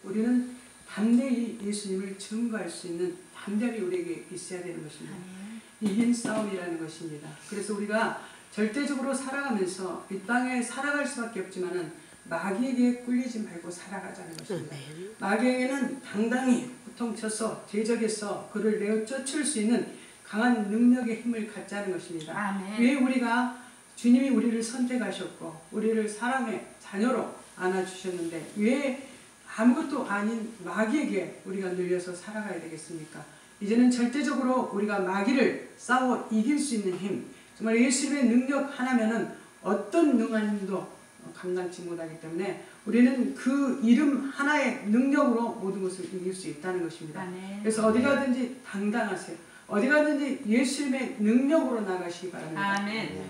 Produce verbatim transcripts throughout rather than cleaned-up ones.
우리는 담대히 예수님을 증거할 수 있는 담대함이 우리에게 있어야 되는 것입니다. 이긴 싸움이라는 것입니다. 그래서 우리가 절대적으로 살아가면서 이 땅에 살아갈 수밖에 없지만은 마귀에게 꿀리지 말고 살아가자는 것입니다. 마귀에게는 당당히 호통쳐서 대적해서 그를 내어 쫓을 수 있는 강한 능력의 힘을 갖자는 것입니다. 아멘. 왜 우리가 주님이 우리를 선택하셨고 우리를 사랑의 자녀로 안아주셨는데 왜 아무것도 아닌 마귀에게 우리가 눌려서 살아가야 되겠습니까? 이제는 절대적으로 우리가 마귀를 싸워 이길 수 있는 힘, 정말 예수님의 능력 하나면은 어떤 능한 힘도 감당치 못하기 때문에 우리는 그 이름 하나의 능력으로 모든 것을 이길 수 있다는 것입니다. 아멘. 그래서 어디 가든지 당당하세요. 어디 가든지 예수님의 능력으로 나가시기 바랍니다. 아멘.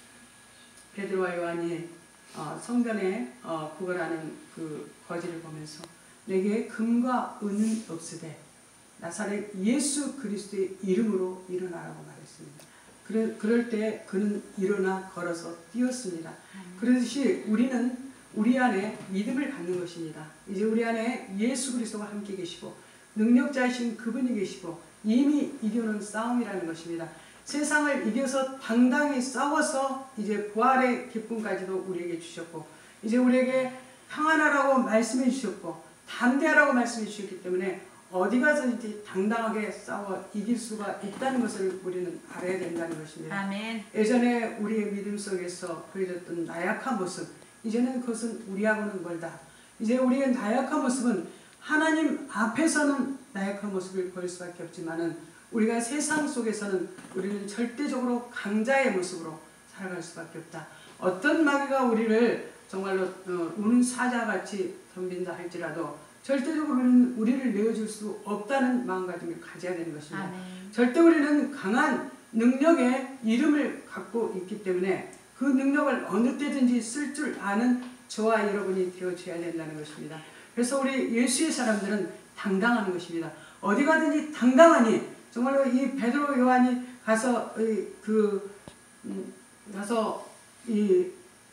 베드로와 요한이 어, 성전에 어, 구걸하는 그 거지를 보면서 내게 금과 은은 없으되 나사렛 예수 그리스도의 이름으로 일어나라고 말했습니다. 그래, 그럴 때 그는 일어나 걸어서 뛰었습니다. 그러듯이 우리는 우리 안에 믿음을 갖는 것입니다. 이제 우리 안에 예수 그리스도가 함께 계시고 능력자이신 그분이 계시고 이미 이겨놓은 싸움이라는 것입니다. 세상을 이겨서 당당히 싸워서 이제 부활의 기쁨까지도 우리에게 주셨고 이제 우리에게 평안하라고 말씀해 주셨고 담대하라고 말씀해 주셨기 때문에 어디 가서든지 당당하게 싸워 이길 수가 있다는 것을 우리는 알아야 된다는 것입니다. 아멘. 예전에 우리의 믿음 속에서 보여줬던 나약한 모습 이제는 그것은 우리하고는 멀다. 이제 우리의 나약한 모습은 하나님 앞에서는 나약한 모습을 보일 수밖에 없지만은 우리가 세상 속에서는 우리는 절대적으로 강자의 모습으로 살아갈 수밖에 없다. 어떤 마귀가 우리를 정말로 어, 우는 사자같이 덤빈다 할지라도 절대적으로 우리는 우리를 내어줄 수 없다는 마음가짐을 가져야 되는 것입니다. 아멘. 절대 우리는 강한 능력의 이름을 갖고 있기 때문에 그 능력을 어느 때든지 쓸 줄 아는 저와 여러분이 되어줘야 된다는 것입니다. 그래서 우리 예수의 사람들은 당당한 것입니다. 어디 가든지 당당하니 정말로 이 베드로 요한이 가서 이, 그 음, 가서 이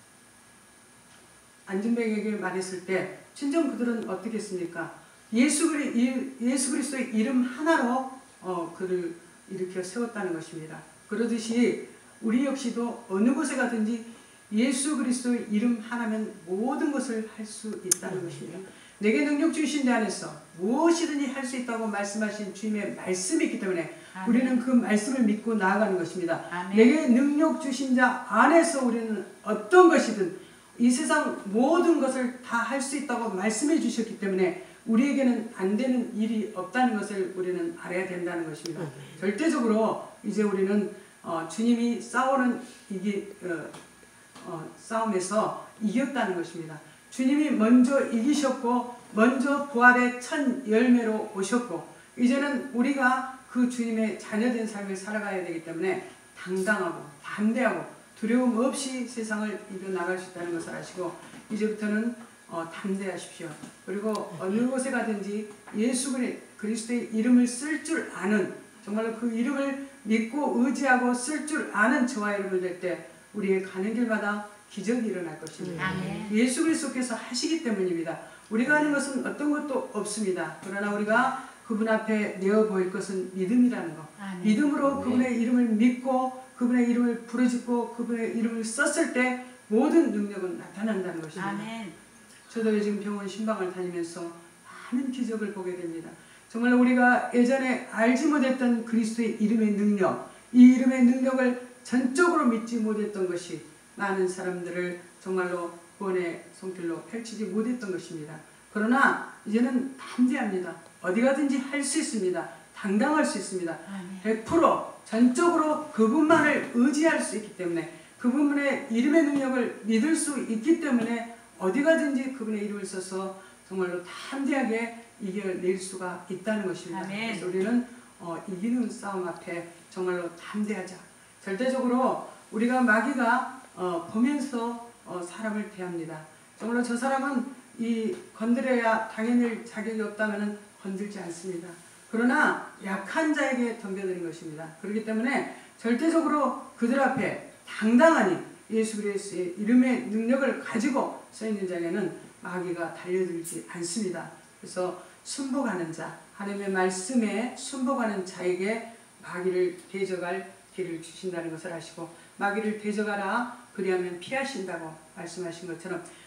안진뱅에게 말했을 때 친정 그들은 어떻게 했습니까? 예수 그리 예수 그리스도의 이름 하나로 어, 그를 일으켜 세웠다는 것입니다. 그러듯이 우리 역시도 어느 곳에 가든지 예수 그리스도의 이름 하나면 모든 것을 할 수 있다는 것입니다. 내게 능력 주신 자 안에서 무엇이든지 할 수 있다고 말씀하신 주님의 말씀이 있기 때문에 아멘. 우리는 그 말씀을 믿고 나아가는 것입니다. 아멘. 내게 능력 주신 자 안에서 우리는 어떤 것이든 이 세상 모든 것을 다 할 수 있다고 말씀해 주셨기 때문에 우리에게는 안 되는 일이 없다는 것을 우리는 알아야 된다는 것입니다. 아멘. 절대적으로 이제 우리는 어, 주님이 싸우는 이기, 어, 어, 싸움에서 이겼다는 것입니다. 주님이 먼저 이기셨고 먼저 부활의 첫 열매로 오셨고 이제는 우리가 그 주님의 자녀된 삶을 살아가야 되기 때문에 당당하고 담대하고 두려움 없이 세상을 이겨나갈 수 있다는 것을 아시고 이제부터는 어, 담대하십시오. 그리고 어느 곳에 가든지 예수 그리스도의 이름을 쓸 줄 아는 정말로 그 이름을 믿고 의지하고 쓸 줄 아는 저와 여러분 될 때 우리의 가는 길마다 기적이 일어날 것입니다. 아멘. 예수 그리스도께서 하시기 때문입니다. 우리가 하는 것은 어떤 것도 없습니다. 그러나 우리가 그분 앞에 내어 보일 것은 믿음이라는 것. 아멘. 믿음으로 아멘. 그분의 이름을 믿고 그분의 이름을 부르짖고 그분의 이름을 썼을 때 모든 능력은 나타난다는 것입니다. 아멘. 저도 요즘 병원 신방을 다니면서 많은 기적을 보게 됩니다. 정말 우리가 예전에 알지 못했던 그리스도의 이름의 능력, 이 이름의 능력을 전적으로 믿지 못했던 것이 많은 사람들을 정말로 구원의 손길로 펼치지 못했던 것입니다. 그러나 이제는 담대합니다. 어디 가든지 할 수 있습니다. 당당할 수 있습니다. 백 퍼센트 전적으로 그분만을 의지할 수 있기 때문에 그분의 이름의 능력을 믿을 수 있기 때문에 어디 가든지 그분의 이름을 써서 정말로 담대하게 이겨낼 수가 있다는 것입니다. 아멘. 그래서 우리는 어, 이기는 싸움 앞에 정말로 담대하자. 절대적으로 우리가 마귀가 어, 보면서 어, 사람을 대합니다. 정말로 저 사람은 이 건드려야 당해낼 자격이 없다면 건들지 않습니다. 그러나 약한 자에게 덤벼드는 것입니다. 그렇기 때문에 절대적으로 그들 앞에 당당하니 예수 그리스도의 이름의 능력을 가지고 서 있는 자에게는 마귀가 달려들지 않습니다. 그래서 순복하는 자, 하나님의 말씀에 순복하는 자에게 마귀를 대적할 길을 주신다는 것을 아시고 마귀를 대적하라 그리하면 피하신다고 말씀하신 것처럼